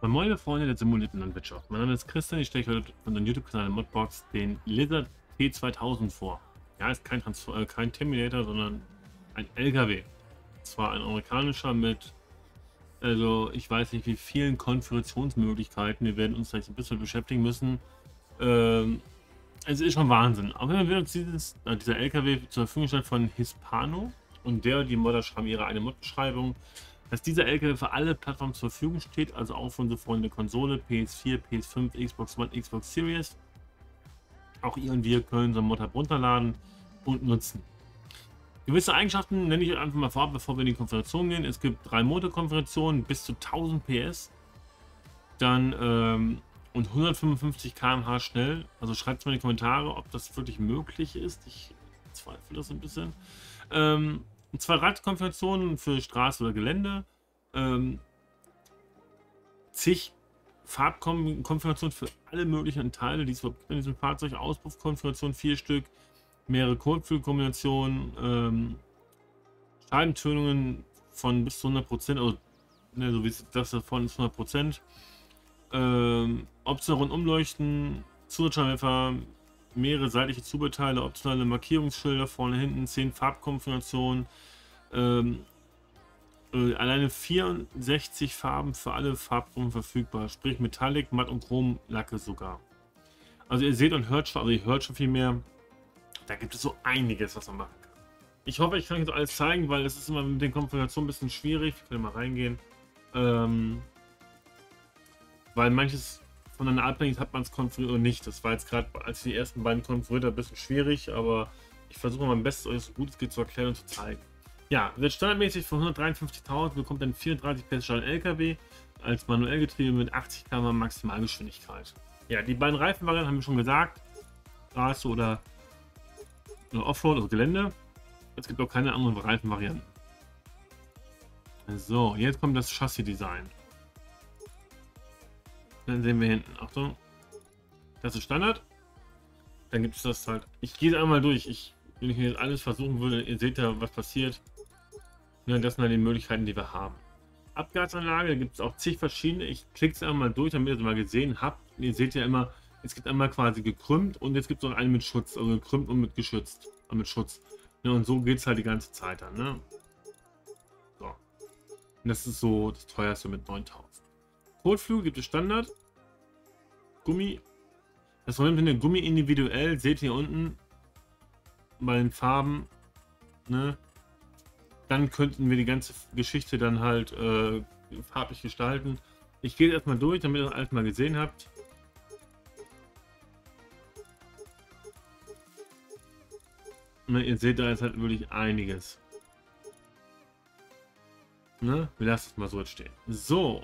Moin, liebe Freunde der simulierten Landwirtschaft. Mein Name ist Christian, ich stelle euch heute von dem YouTube-Kanal Modbox den Lizard T2000 vor. Ja, ist kein Terminator, sondern ein LKW. Zwar ein amerikanischer mit, also ich weiß nicht wie vielen Konfigurationsmöglichkeiten. Wir werden uns gleich ein bisschen beschäftigen müssen. Es ist schon Wahnsinn. Auf jeden Fall wird uns dieser LKW zur Verfügung gestellt von Hispano. Und die Modder schreiben ihre eine Mod-Beschreibung, dass dieser LKW für alle Plattformen zur Verfügung steht, also auch für unsere Freunde Konsole, PS4, PS5, Xbox One, Xbox Series. Auch ihr und wir können so ein Mod runterladen und nutzen. Gewisse Eigenschaften nenne ich euch einfach mal vorab, bevor wir in die Konfiguration gehen. Es gibt 3 Motorkonfigurationen bis zu 1000 PS, dann und 155 km/h schnell. Also schreibt es mal in die Kommentare, ob das wirklich möglich ist. Ich zweifle das ein bisschen. 2 Radkonfigurationen für Straße oder Gelände, zig Farbkonfigurationen für alle möglichen Teile, die es in diesem Fahrzeug, Auspuffkonfiguration 4 Stück, mehrere Kotflügelkombinationen, Scheibentönungen von bis zu 100%, also ne, so wie das davon ist 100%, optionale Rundumleuchten, Zusatzscheinwerfer, mehrere seitliche Zubehörteile, optionale Markierungsschilder vorne, hinten, 10 Farbkonfigurationen, alleine 64 Farben für alle Farbformen verfügbar, sprich Metallic, Matt und Chromlacke sogar. Also ihr seht und hört schon, also ihr hört schon viel mehr, da gibt es so einiges, was man machen kann. Ich hoffe, ich kann euch das alles zeigen, weil es ist immer mit den Konfigurationen ein bisschen schwierig. Wir können mal reingehen, weil manches voneinander abhängig hat man es konfiguriert oder nicht. Das war jetzt gerade, als die ersten beiden konfiguriert ein bisschen schwierig, aber ich versuche mein Bestes, euch so gut es geht zu erklären und zu zeigen. Ja, wird standardmäßig von 153.000 bekommt ein 34 PS starken LKW als manuell Getriebe mit 80 km/h Maximalgeschwindigkeit. Ja, die beiden Reifenvarianten haben wir schon gesagt, Straße oder Offroad, also Gelände. Es gibt auch keine anderen Reifenvarianten. So, jetzt kommt das Chassis-Design. Dann sehen wir hinten, Achtung, das ist Standard. Dann gibt es das halt, ich gehe einmal durch, wenn ich jetzt alles versuchen würde, ihr seht ja, was passiert. Ja, das sind halt die Möglichkeiten, die wir haben. Abgasanlage, da gibt es auch zig verschiedene, ich klicke es einmal durch, damit ihr es mal gesehen habt. Ihr seht ja immer, es gibt einmal quasi gekrümmt und jetzt gibt es auch einen mit Schutz, also gekrümmt und mit geschützt, mit Schutz. Ja, und so geht es halt die ganze Zeit dann, ne? So. Und das ist so das teuerste mit 9000. Kotflügel gibt es Standard. Gummi. Das Problem mit dem Gummi individuell, seht ihr unten bei den Farben, ne? Dann könnten wir die ganze Geschichte dann halt farblich gestalten. Ich gehe erstmal durch, damit ihr das alles mal gesehen habt. Ne, ihr seht, da ist halt wirklich einiges. Ne? Wir lassen es mal so jetzt stehen. So.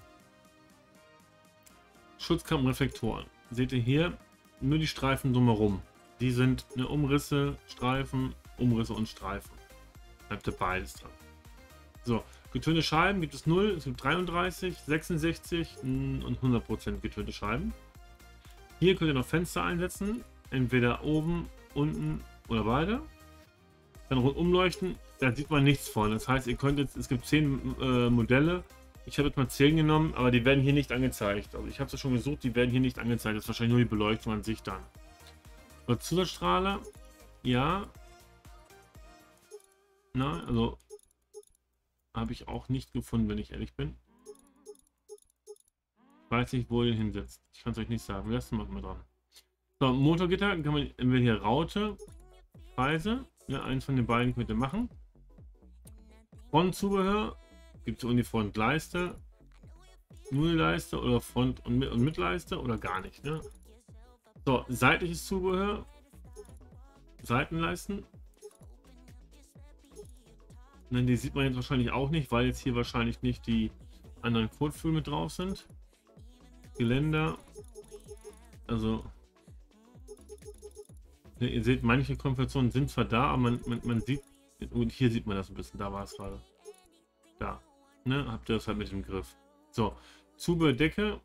Schutzkammerreflektoren. Seht ihr hier nur die Streifen drumherum. Die sind eine Umrisse, Streifen, Umrisse und Streifen. Habt ihr beides dran. So, getönte Scheiben gibt es 0, es gibt 33, 66 und 100% getönte Scheiben. Hier könnt ihr noch Fenster einsetzen, entweder oben, unten oder beide. Dann rundum leuchten, da sieht man nichts von. Das heißt, ihr könnt jetzt, es gibt 10 Modelle. Ich habe jetzt mal 10 genommen, aber die werden hier nicht angezeigt. Also ich habe es schon gesucht, die werden hier nicht angezeigt. Das ist wahrscheinlich nur die Beleuchtung an sich dann. Und Zusatzstrahler, ja. Na, also habe ich auch nicht gefunden, wenn ich ehrlich bin. Weiß nicht, wo ihr den hinsetzt. Ich kann es euch nicht sagen. Wir lassen mal dran. So, Motorgitter kann man entweder hier Raute, Preise. Ja, eins von den beiden könnt ihr machen. Frontzubehör gibt es die Frontleiste, nur die Leiste oder Front- und Mitleiste oder gar nicht. Ne? So, seitliches Zubehör, Seitenleisten. Ne, die sieht man jetzt wahrscheinlich auch nicht, weil jetzt hier wahrscheinlich nicht die anderen Kotflügel mit drauf sind. Geländer, also ne, ihr seht, manche Konfigurationen sind zwar da, aber man sieht, und hier sieht man das ein bisschen, da war es gerade. Da, ne, habt ihr das halt mit dem Griff. So, Zubehördecke.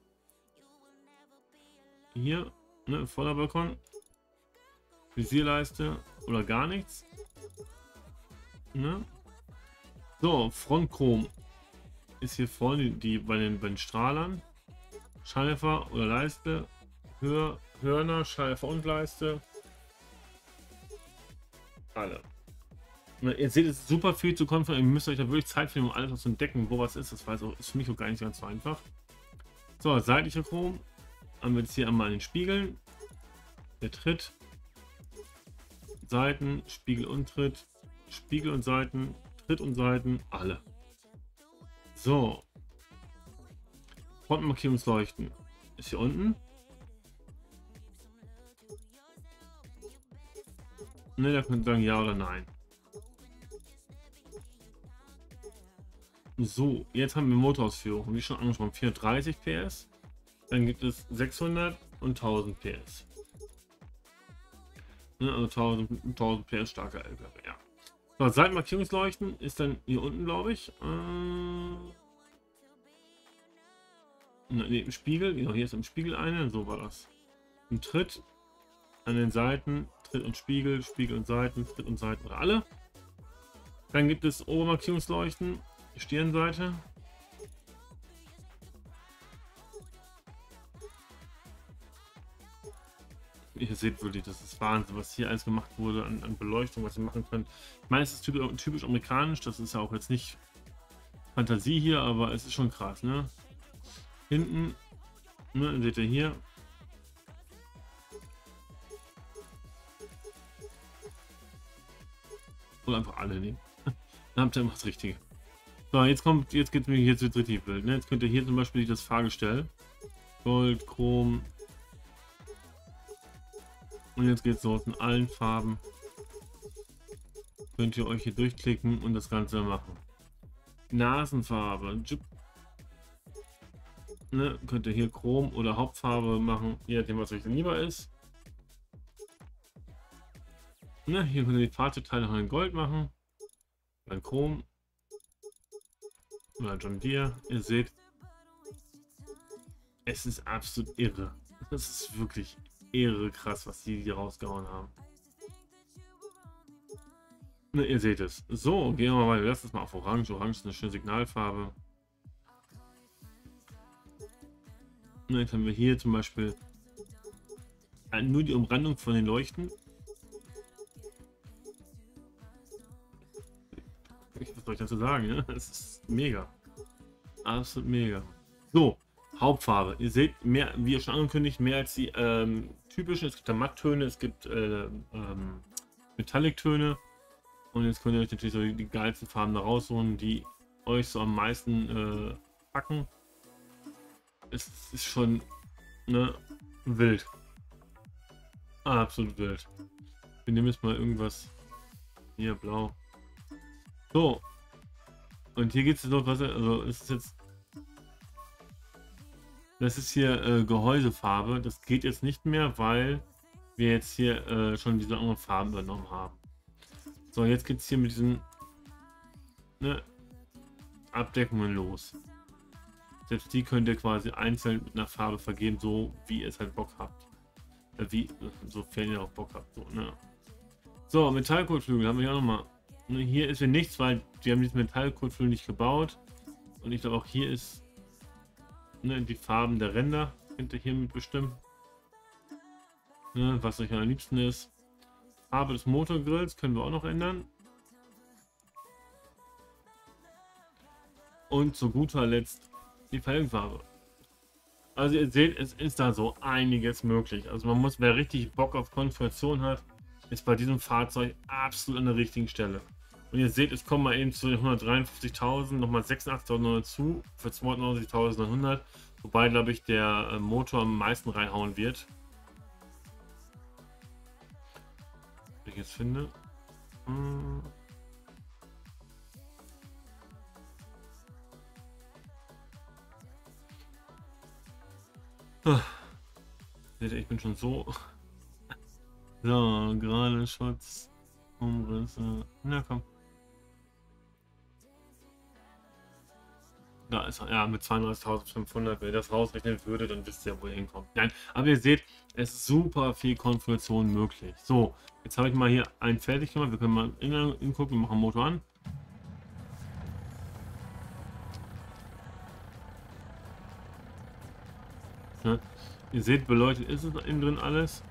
Hier, ne, voller Balkon. Visierleiste oder gar nichts. Ne? So, Frontchrom ist hier vorne bei den Strahlern. Schleifer oder Leiste, Hörner, Schleifer und Leiste. Alle. Ne, ihr seht, es ist super viel zu konfigurieren. Ihr müsst euch da wirklich Zeit finden, um alles zu entdecken, wo was ist. Das weiß auch, ist für mich auch gar nicht ganz so einfach. So, seitlicher Chrom. Haben wir jetzt hier einmal den Spiegeln. Der Tritt. Seiten, Spiegel und Tritt. Spiegel und Seiten, Tritt und Seiten, alle. So. Frontmarkierungsleuchten ist hier unten. Ne, da könnt ihr sagen ja oder nein. So, jetzt haben wir Motorausführung, wie schon angesprochen, 430 PS. Dann gibt es 600 und 1000 PS. Ne, also 1000 PS starker LKW, ja. So, Seitenmarkierungsleuchten ist dann hier unten, glaube ich. Ne, im Spiegel, genau, hier ist im Spiegel eine, so war das. Ein Tritt an den Seiten, Tritt und Spiegel, Spiegel und Seiten, Tritt und Seiten oder alle. Dann gibt es Obermarkierungsleuchten, Stirnseite. Ihr seht wirklich, das ist Wahnsinn, was hier alles gemacht wurde an Beleuchtung, was ihr machen könnt. Ich meine, es ist typisch amerikanisch, das ist ja auch jetzt nicht Fantasie hier, aber es ist schon krass, ne? Hinten, ne, seht ihr hier. Oder einfach alle nehmen. Dann habt ihr einfach das Richtige. So, jetzt wird es richtig wild, ne? Jetzt könnt ihr hier zum Beispiel das Fahrgestell. Gold, Chrom. Und jetzt geht es los in allen Farben. Könnt ihr euch hier durchklicken und das Ganze machen. Nasenfarbe. Ne, könnt ihr hier Chrom oder Hauptfarbe machen, je nachdem was euch lieber ist. Ne, hier könnt ihr die Fahrzeugteile noch in Gold machen. Dann Chrom. Oder John Deere. Ihr seht, es ist absolut irre. Das ist wirklich irre krass, was die hier rausgehauen haben. Ne, ihr seht es. So, gehen wir mal weiter. Lass es mal auf Orange. Orange ist eine schöne Signalfarbe. Ne, jetzt haben wir hier zum Beispiel nur die Umrandung von den Leuchten. Was soll ich dazu sagen? Ne? Es ist mega. Absolut mega. So, Hauptfarbe. Ihr seht, mehr, wie schon angekündigt, mehr als die typischen. Es gibt da Matttöne, es gibt Metallic-Töne. Und jetzt könnt ihr euch natürlich so die geilsten Farben da rausholen, die euch so am meisten packen. Es ist schon, ne, wild. Absolut wild. Wir nehmen jetzt mal irgendwas. Hier, blau. So. Und hier geht es noch was. Also, es ist jetzt. Das ist hier Gehäusefarbe. Das geht jetzt nicht mehr, weil wir jetzt hier schon diese anderen Farben übernommen haben. So, jetzt geht es hier mit diesen, ne, Abdeckungen los. Selbst die könnt ihr quasi einzeln mit einer Farbe vergeben, so wie ihr es halt Bock habt. Sofern ihr auch Bock habt. So, ne? So, Metallkotflügel haben wir hier auch nochmal. Hier ist ja nichts, weil die haben diesen Metallkotflügel nicht gebaut. Und ich glaube auch hier ist, ne, die Farben der Ränder könnt ihr hiermit bestimmen. Ne, was euch am liebsten ist. Farbe des Motorgrills können wir auch noch ändern. Und zu guter Letzt die Felgenfarbe. Also ihr seht, es ist da so einiges möglich. Also man muss, wer richtig Bock auf Konfiguration hat, ist bei diesem Fahrzeug absolut an der richtigen Stelle. Und ihr seht, es kommen mal eben zu den 153.000, nochmal 86.900 zu, für 92.900. Wobei, glaube ich, der Motor am meisten reinhauen wird. Wenn ich jetzt finde. Seht ihr, ich bin schon so. So, gerade Schutz, Umrisse. Na komm. Da ist er, ja, mit 32.500. Wenn ihr das rausrechnen würde, dann wisst ihr, wo ihr hinkommt. Nein, aber ihr seht, es ist super viel Konfiguration möglich. So, jetzt habe ich mal hier einen fertig gemacht. Wir können mal hingucken, wir machen Motor an. Ne? Ihr seht, beleuchtet ist es innen drin alles.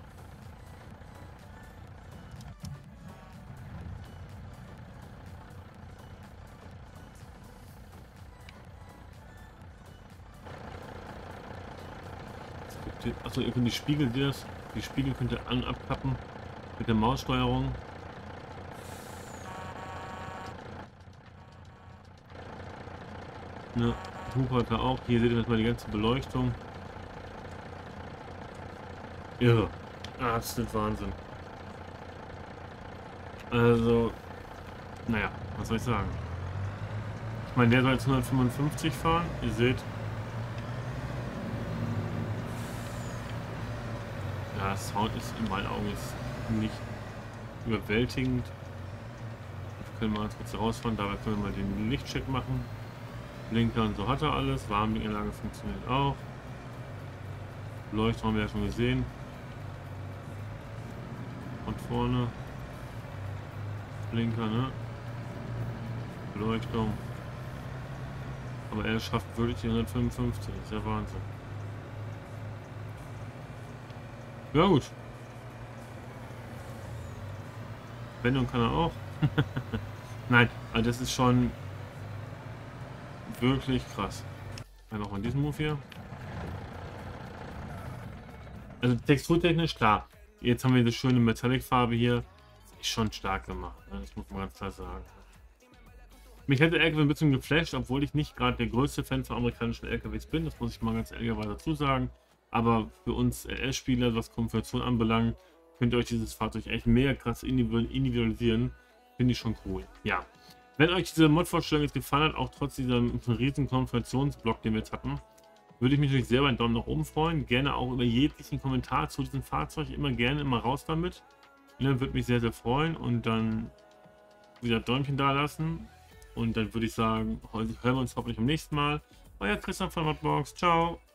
Achso, ihr könnt die Spiegel, die Spiegel könnt ihr an- und abkappen mit der Maussteuerung. Ne, Hubhalter auch. Hier seht ihr mal die ganze Beleuchtung. Irre. Absolut Wahnsinn. Also, naja, was soll ich sagen? Ich meine, der soll jetzt 155 fahren. Ihr seht. Ja, das Sound ist in meinen Augen jetzt nicht überwältigend. Wir können mal ganz kurz rausfahren. Dabei können wir mal den Lichtcheck machen. Blinker und so hat er alles. Warnblinkanlage funktioniert auch. Beleuchtung haben wir ja schon gesehen. Von vorne. Blinker, ne? Beleuchtung. Aber er schafft wirklich die 155. Das ist ja Wahnsinn. Ja gut. Wendung kann er auch. Nein, also das ist schon wirklich krass. Dann noch mal diesen Move hier. Also texturtechnisch klar. Jetzt haben wir diese schöne Metallic-Farbe hier. Ist schon stark gemacht. Ne? Das muss man ganz klar sagen. Mich hätte der LKW ein bisschen geflasht, obwohl ich nicht gerade der größte Fan von amerikanischen LKWs bin. Das muss ich mal ganz ehrlicherweise dazu sagen. Aber für uns RS-Spieler, was Konfiguration anbelangt, könnt ihr euch dieses Fahrzeug echt mega krass individualisieren. Finde ich schon cool. Ja. Wenn euch diese Mod-Vorstellung jetzt gefallen hat, auch trotz diesem riesen Konfigurationsblock, den wir jetzt hatten, würde ich mich natürlich sehr über einen Daumen nach oben freuen. Gerne auch über jeglichen Kommentar zu diesem Fahrzeug. Immer gerne, immer raus damit. Würde mich sehr, sehr freuen. Und dann wieder Däumchen da lassen. Und dann würde ich sagen, hören wir uns hoffentlich beim nächsten Mal. Euer Christian von Modbox. Ciao.